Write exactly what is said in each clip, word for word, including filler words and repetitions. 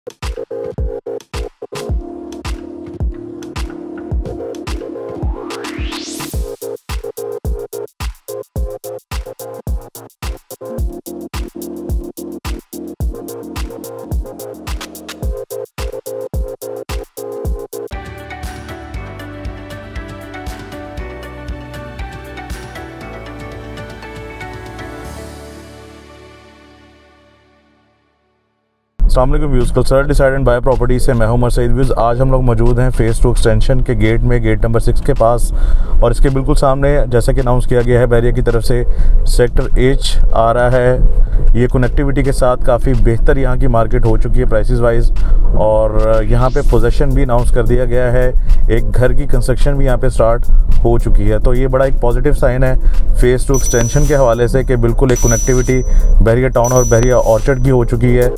अस्सलाम वालेकुम views, cultural decide and buy property से मैं हूं उमर सईद। व्यूज़, आज हम लोग मौजूद हैं फेज़ टू एक्सटेंशन के गेट में, गेट नंबर सिक्स के पास, और इसके बिल्कुल सामने जैसा कि अनाउंस किया गया है बैरिया की तरफ से सेक्टर एच आ रहा है। ये कनेक्टिविटी के साथ काफ़ी बेहतर यहाँ की मार्केट हो चुकी है प्राइसेस वाइज, और यहाँ पे पोजेसन भी अनाउंस कर दिया गया है। एक घर की कंस्ट्रक्शन भी यहाँ पे स्टार्ट हो चुकी है, तो ये बड़ा एक पॉजिटिव साइन है फेज़ टू एक्सटेंशन के हवाले से कि बिल्कुल एक कनेक्टिविटी बैरिया टाउन और बैरिया ऑर्चर्ड की हो चुकी है।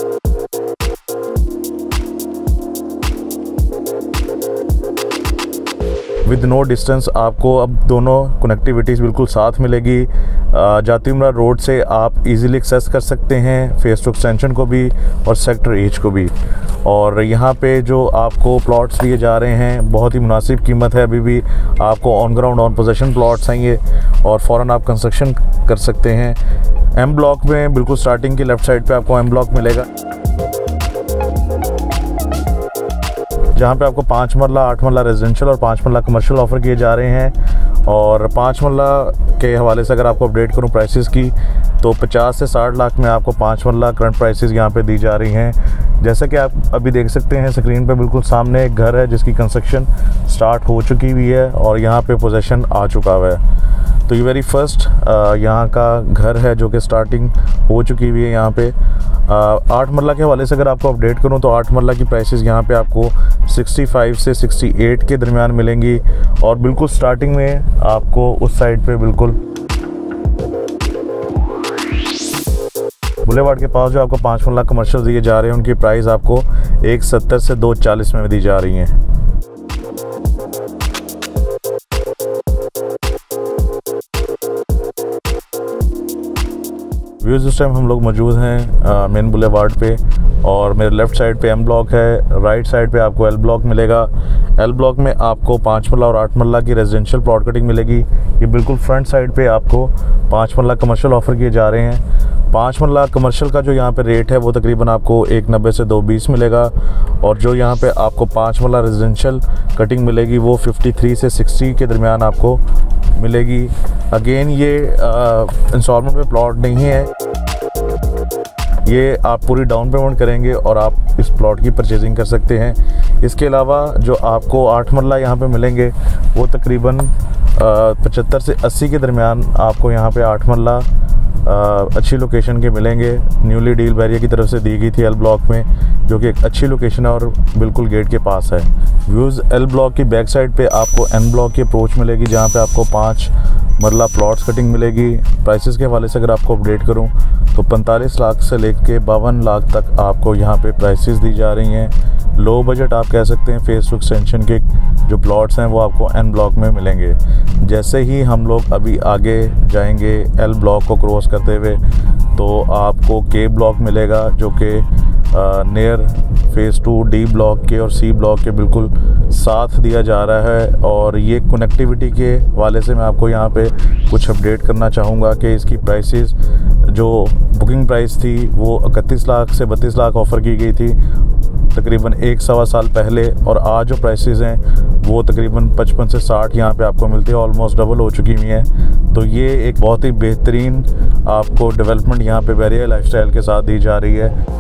विद नो डिस्टेंस आपको अब दोनों कनेक्टिविटीज़ बिल्कुल साथ मिलेगी। जाती उमरा रोड से आप इजीली एक्सेस कर सकते हैं फेज़ टू एक्सटेंशन को भी और सेक्टर एच को भी। और यहाँ पे जो आपको प्लॉट्स दिए जा रहे हैं बहुत ही मुनासिब कीमत है। अभी भी आपको on ground on possession plots हैं ये, और फ़ौरन आप कंस्ट्रक्शन कर सकते हैं। एम ब्लॉक में बिल्कुल स्टार्टिंग की लेफ़्ट साइड पे आपको एम ब्लॉक मिलेगा, जहाँ पे आपको पाँच मरला, आठ मरला रेजिडेंशियल और पाँच मरला कमर्शियल ऑफ़र किए जा रहे हैं। और पाँच मरला के हवाले से अगर आपको अपडेट करूँ प्राइसेस की, तो पचास से साठ लाख में आपको पाँच मरला करंट प्राइसेस यहाँ पे दी जा रही हैं। जैसा कि आप अभी देख सकते हैं स्क्रीन पे, बिल्कुल सामने एक घर है जिसकी कंस्ट्रक्शन स्टार्ट हो चुकी हुई है और यहाँ पे पोजेसन आ चुका हुआ है। तो ये वेरी फर्स्ट यहाँ का घर है जो कि स्टार्टिंग हो चुकी हुई है यहाँ पे। आठ मरला के हवाले से अगर आपको अपडेट करूँ तो आठ मरला की प्राइसेस यहाँ पे आपको पैंसठ से अड़सठ के दरमियान मिलेंगी, और बिल्कुल स्टार्टिंग में आपको उस साइड पे बिल्कुल बुलेवार्ड के पास जो आपको पाँच मरला कमर्शियल दिए जा रहे हैं उनकी प्राइस आपको एक सत्तर से दो चालीस में दी जा रही हैं। व्यूज़, इस टाइम हम लोग मौजूद हैं मेन बुलेवार्ड पे, और मेरे लेफ़्ट साइड पे एम ब्लॉक है, राइट साइड पे आपको एल ब्लॉक मिलेगा। एल ब्लॉक में आपको पाँच मरला और आठ मरला की रेजिडेंशियल प्लॉट कटिंग मिलेगी। ये बिल्कुल फ्रंट साइड पे आपको पाँच मरला कमर्शियल ऑफ़र किए जा रहे हैं। पाँच मरला कमर्शियल का जो यहाँ पे रेट है वो तकरीबन आपको एक नब्बे से दो बीस मिलेगा, और जो यहाँ पे आपको पाँच मरला रेजिडेंशियल कटिंग मिलेगी वो तिरेपन से साठ के दरमियान आपको मिलेगी। अगेन ये इंस्टॉलमेंट पे प्लॉट नहीं है, ये आप पूरी डाउन पेमेंट करेंगे और आप इस प्लॉट की परचेजिंग कर सकते हैं। इसके अलावा जो आपको आठ मरला यहाँ पे मिलेंगे वो तकरीबन पचहत्तर से अस्सी के दरमियान आपको यहाँ पे आठ मरला अच्छी लोकेशन के मिलेंगे। न्यूली डील बैरिया की तरफ से दी गई थी एल ब्लॉक में, जो कि एक अच्छी लोकेशन है और बिल्कुल गेट के पास है। व्यूज़, एल ब्लॉक की बैक साइड पे आपको एन ब्लॉक की अप्रोच मिलेगी, जहाँ पे आपको पाँच मरला प्लॉट्स कटिंग मिलेगी। प्राइसेस के हवाले से अगर आपको अपडेट करूं तो पैंतालीस लाख से लेके बावन लाख तक आपको यहां पे प्राइसेस दी जा रही हैं। लो बजट आप कह सकते हैं फेज़ टू एक्सटेंशन के जो प्लॉट्स हैं वो आपको एन ब्लॉक में मिलेंगे। जैसे ही हम लोग अभी आगे जाएंगे एल ब्लॉक को क्रॉस करते हुए, तो आपको के ब्लॉक मिलेगा जो कि near phase two D block के और सी ब्लॉक के बिल्कुल साथ दिया जा रहा है। और ये कनेक्टिविटी के वाले से मैं आपको यहाँ पे कुछ अपडेट करना चाहूँगा कि इसकी प्राइसेस जो बुकिंग प्राइस थी वो इकतीस लाख से बत्तीस लाख ऑफ़र की गई थी तकरीबन एक सवा साल पहले, और आज जो प्राइसेस हैं वो तकरीबन पचपन से साठ यहाँ पे आपको मिलती है, ऑलमोस्ट डबल हो चुकी हुई हैं। तो ये एक बहुत ही बेहतरीन आपको डेवलपमेंट यहाँ पे बैरिया लाइफस्टाइल के साथ दी जा रही है।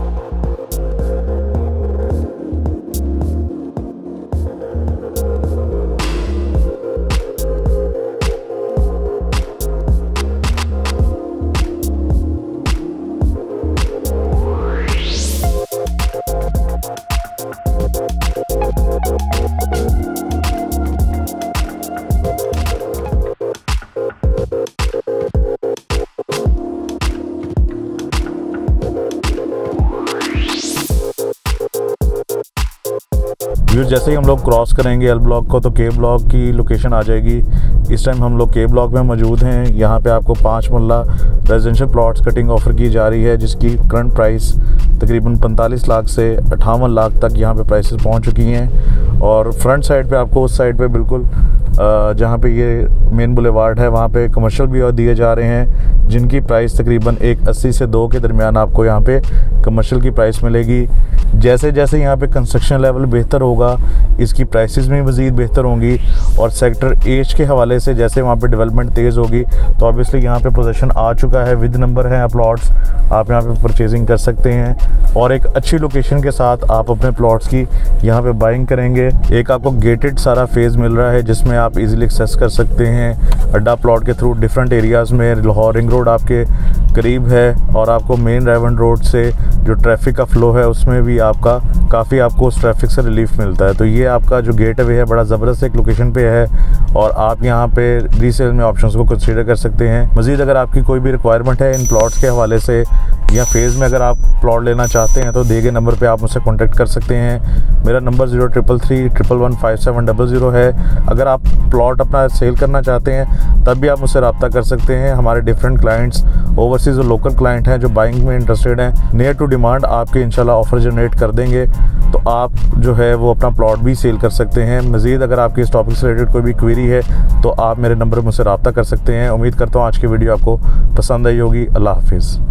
व्यूज़, जैसे ही हम लोग क्रॉस करेंगे एल ब्लॉक को तो के ब्लॉक की लोकेशन आ जाएगी। इस टाइम हम लोग के ब्लॉक में मौजूद हैं। यहाँ पे आपको पाँच मरला रेजिडेंशियल प्लॉट्स कटिंग ऑफ़र की जा रही है, जिसकी करंट प्राइस तकरीबन पैंतालीस लाख से अट्ठावन लाख तक यहाँ पे प्राइसेस पहुँच चुकी हैं। और फ्रंट साइड पे आपको उस साइड पे बिल्कुल जहाँ पे ये मेन बुलेवार्ड है वहाँ पे कमर्शियल भी और दिए जा रहे हैं, जिनकी प्राइस तकरीबन एक अस्सी से दो के दरमियान आपको यहाँ पे कमर्शियल की प्राइस मिलेगी। जैसे जैसे यहाँ पे कंस्ट्रक्शन लेवल बेहतर होगा, इसकी प्राइसेस में मज़ीद बेहतर होंगी। और सेक्टर एच के हवाले से जैसे वहाँ पे डेवलपमेंट तेज़ होगी तो ऑब्वियसली यहाँ पे पोजीशन आ चुका है, विद नंबर है प्लॉट्स, आप यहाँ पे परचेजिंग कर सकते हैं। और एक अच्छी लोकेशन के साथ आप अपने प्लॉट्स की यहाँ पे बाइंग करेंगे। एक आपको गेटेड सारा फेज़ मिल रहा है जिसमें आप इजीली एक्सेस कर सकते हैं अड्डा प्लॉट के थ्रू डिफरेंट एरियाज़ में। लाहौर रिंग रोड आपके करीब है और आपको मेन रेवन रोड से जो ट्रैफिक का फ़्लो है उसमें भी आपका काफ़ी आपको उस ट्रैफिक से रिलीफ मिलता है। तो ये आपका जो गेट वे है बड़ा ज़बरदस्त एक लोकेशन पे है और आप यहाँ पे रीसेल में ऑप्शंस को कंसीडर कर सकते हैं। मज़ीद अगर आपकी कोई भी रिक्वायरमेंट है इन प्लॉट्स के हवाले से या फेज़ में अगर आप प्लॉट लेना चाहते हैं तो दिए गए नंबर पे आप मुझसे कॉन्टैक्ट कर सकते हैं। मेरा number zero triple three triple one five seven double zero है। अगर आप प्लॉट अपना सेल करना चाहते हैं तब भी आप मुझसे रब्ता कर सकते हैं। हमारे डिफरेंट क्लाइंट्स ओवरसीज़ और लोकल क्लाइंट हैं जो बाइंग में इंटरेस्टेड हैं, नियर टू डिमांड आपके इंशाल्लाह ऑफ़र जनरेट कर देंगे तो आप जो है वो अपना प्लॉट भी सेल कर सकते हैं। मज़ीद अगर आपकी इस टॉपिक से रिलेटेड कोई भी क्वेरी है तो आप मेरे नंबर पर मुझसे रब्ता कर सकते हैं। उम्मीद करता हूँ आज की वीडियो आपको पसंद आई होगी। अल्लाह हाफिज़।